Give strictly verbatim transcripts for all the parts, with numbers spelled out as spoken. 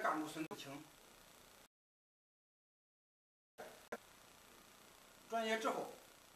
干部孙清。转业之后，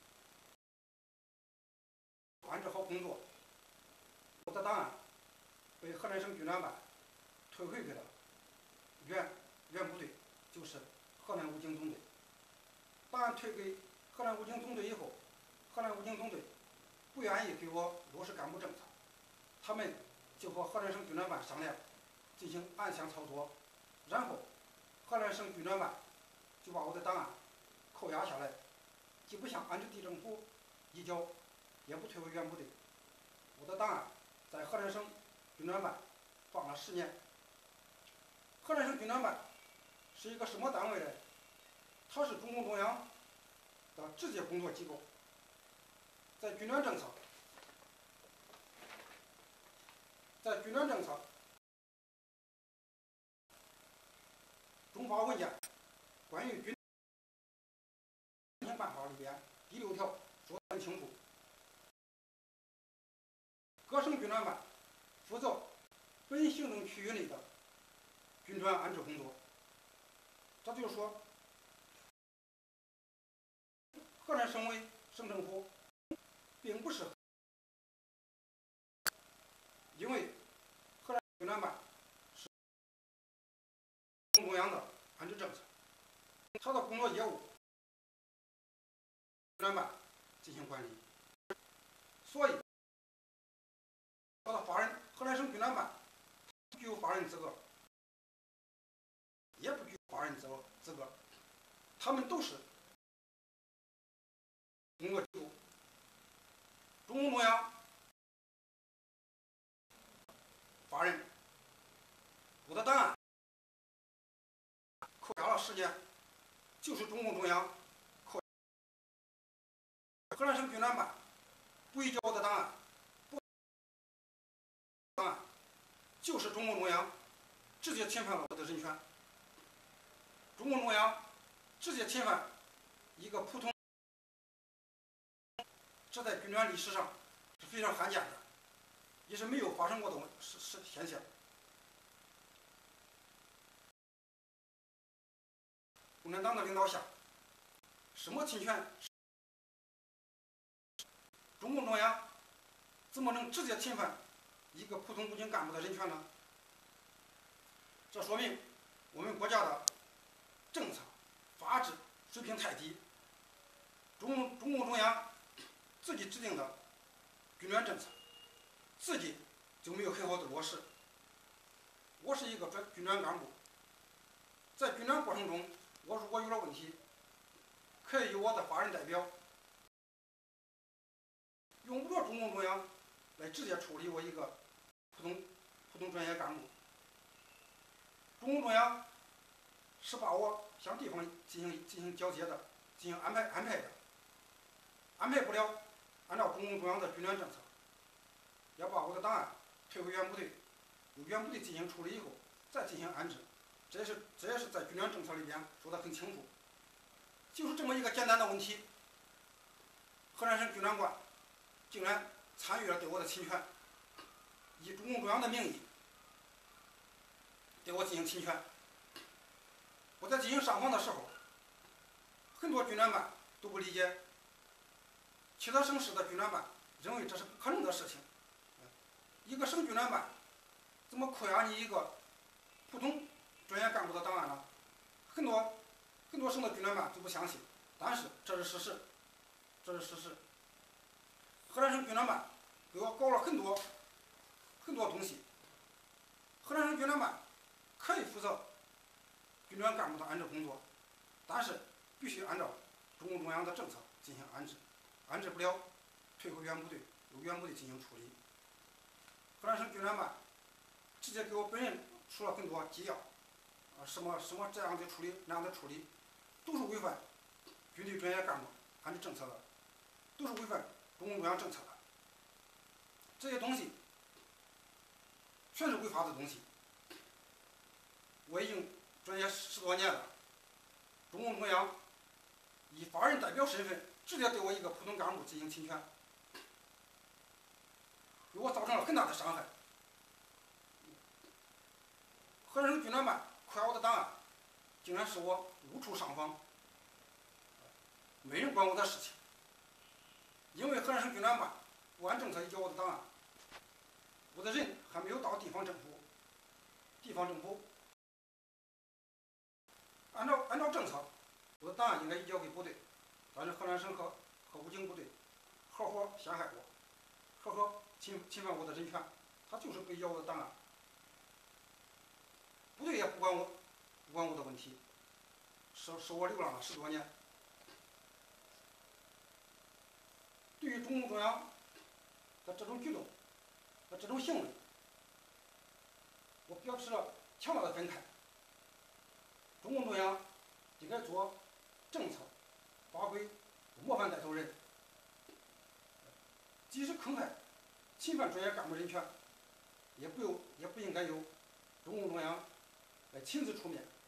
安置好工作，我的档案被河南省军专办退回给了原原部队，就是河南武警总队。档案退给河南武警总队以后，河南武警总队不愿意给我落实干部政策，他们就和河南省军专办商量，进行暗箱操作，然后河南省军专办就把我的档案扣押下来，既不向安置地政府移交，也不退回原部队。我的档案在河南省军专办放了十年。河南省军专办是一个什么单位呢？它是中共中央的直接工作机构，在军专政策，在军专政策中发文件关于军执行办法里边第六条说得很清楚，各省军专办负责本行政区域内的军专安置工作。这就是说，河南省委省政府并不是因为河南军专办是中央的安置政策，他的工作业务军专办进行管理，所以他的法人河南省军专办不具有法人资格，也不具有法人资格资格，他们都是工作机构。中共中央法人，我的档案扣押了十年，就是中共中央扣押。河南省军专办不移交我的档案，不档案就是中共中央直接侵犯了我的人权。中共中央直接侵犯一个普通，这在军专历史上是非常罕见的，也是没有发生过的事实现象。共产党的领导下，什么侵权？中共中央怎么能直接侵犯一个普通武警干部的人权呢？这说明我们国家的政策、法治水平太低。中中共中央自己制定的军专政策，自己就没有很好的落实。我是一个专军专干部，在军专过程中，我如果有了问题，可以由我的法人代表，用不着中共中央来直接处理我一个普通普通专业干部。中共中央是把我向地方进行进行交接的，进行安排安排的，安排不了，按照中共中央的军专政策，要把我的档案退回原部队，由原部队进行处理以后再进行安置。这也是这也是在军专政策里边说得很清楚。就是这么一个简单的问题，河南省军专官竟然参与了对我的侵权，以中共中央的名义对我进行侵权。我在进行上访的时候，很多军专办都不理解，其他省市的军专办认为这是不可能的事情。一个省军专办怎么扣押你一个普通专业干部的档案呢？很多很多省的军专办都不相信，但是这是事实，这是事实。河南省军专办给我搞了很多很多东西。河南省军专办可以负责军专干部的安置工作，但是必须按照中共中央的政策进行安置，安置不了，退回原部队，由原部队进行处理。河南省军专办直接给我本人出了很多纪要，啊，什么什么这样的处理，那样的处理，都是违反军队专业干部安置政策的，都是违反中共中央政策的。这些东西全是违法的东西。我已经专业十多年了，中共中央以法人代表身份直接对我一个普通干部进行侵权，给我造成了很大的伤害。河南省军专办快我的档案，竟然是我误触上访，没人管我的事情。因为河南省军管办不按政策移交我的档案，我的人还没有到地方政府，地方政府按照按照政策，我的档案应该移交给部队，但是河南省和和武警部队合伙陷害我，合伙侵侵犯我的人权，他就是不移交我的档案，部队也不管我，不管我的问题，使使我流浪了十多年。对于中共中央的这种举动和这种行为，我表示了强烈的愤慨。中共中央应该做政策发挥模范带头人，即使坑害、侵犯专业干部人权，也不由也不应该由中共中央来亲自出面